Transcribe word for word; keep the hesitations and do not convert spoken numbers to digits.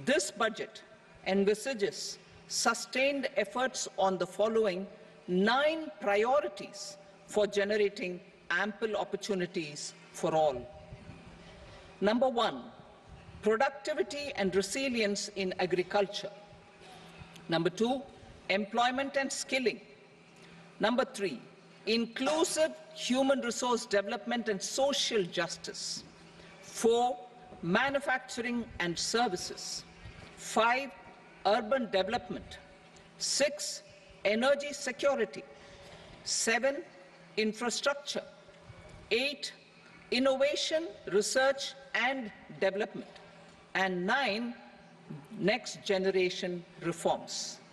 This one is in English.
This budget envisages sustained efforts on the following nine priorities for generating ample opportunities for all. Number one, productivity and resilience in agriculture. Number two, employment and skilling. Number three, inclusive human resource development and social justice. Four, manufacturing and services. Five, urban development. Six, energy security. Seven, infrastructure. Eight, innovation, research and development. And nine, next generation reforms.